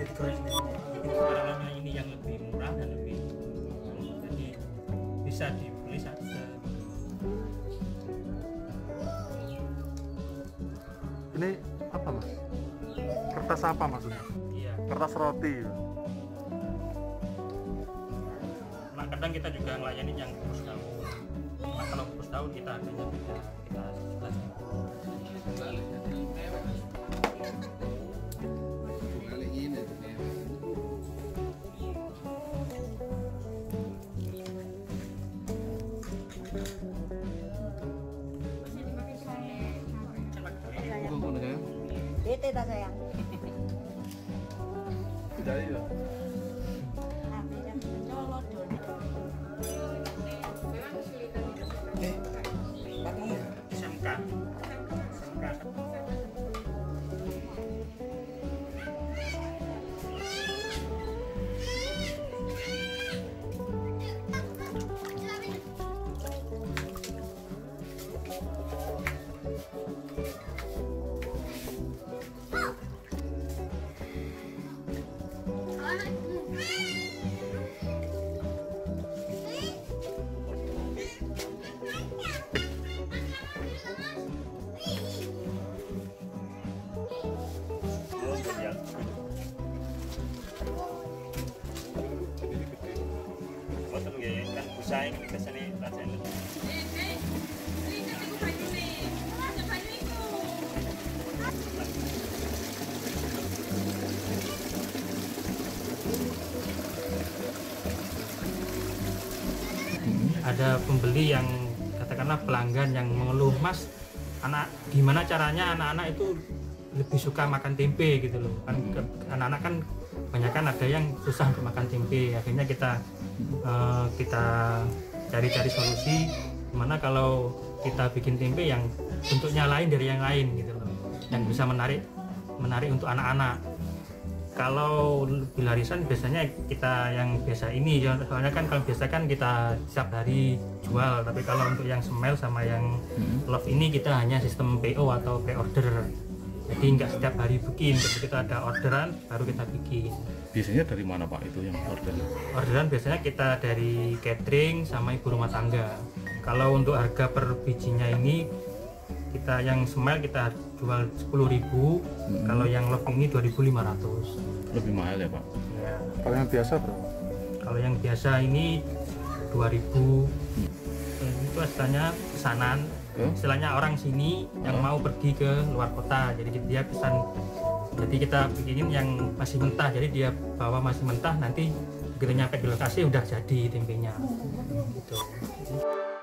keren bikin paralelnya ini yang lebih murah dan lebih jadi bisa dibeli saja. Ini apa mas? Kertas apa maksudnya? Iya. Kertas roti. Nah, kadang kita juga melayani yang kurus tahun. Nah, kalau kurus tahun kita harganya beda, kita 11.000. Bete tak sayang? Tidak ya. SMK. Saya ini kesini rasanya ada pembeli yang katakanlah pelanggan yang mengeluh, Mas, gimana caranya anak-anak itu lebih suka makan tempe gitu loh kan. Anak-anak kan banyak kan ada yang susah untuk makan tempe, akhirnya kita cari-cari solusi gimana kalau kita bikin tempe yang bentuknya lain dari yang lain gitu loh, yang bisa menarik untuk anak-anak. Kalau bilarisan biasanya kita yang biasa ini, soalnya kan kalau biasa kan kita setiap hari jual, tapi kalau untuk yang Smile sama yang Love ini kita hanya sistem PO atau pre-order, jadi nggak setiap hari bikin, ketika kita ada orderan baru kita bikin. Biasanya dari mana Pak itu yang order? Orderan biasanya kita dari catering sama ibu rumah tangga. Kalau untuk harga per bijinya ini kita yang Smile kita jual 10.000, kalau yang Love ini 2.500. Lebih mahal ya Pak? Ya. Kalau yang biasa berapa? Kalau yang biasa ini 2.000. Itu asalnya pesanan. Istilahnya orang sini yang mau pergi ke luar kota, jadi dia pesan. Jadi kita bikinin yang masih mentah, jadi dia bawa masih mentah, nanti begitu nyampe di lokasi udah jadi tempenya. Gitu.